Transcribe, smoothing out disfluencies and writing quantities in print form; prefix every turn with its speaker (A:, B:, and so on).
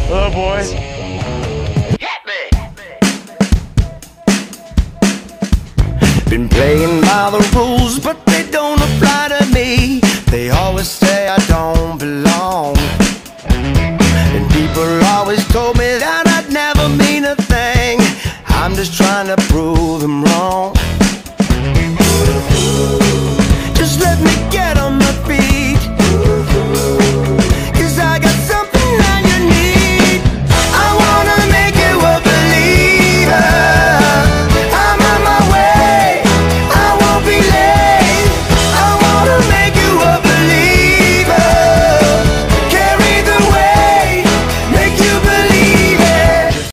A: Oh boy.
B: Hit me!
C: Been playing by the rules, but they don't apply to me. They always say I don't belong, and people always told me that I'd never mean a thing. I'm just trying to prove them wrong.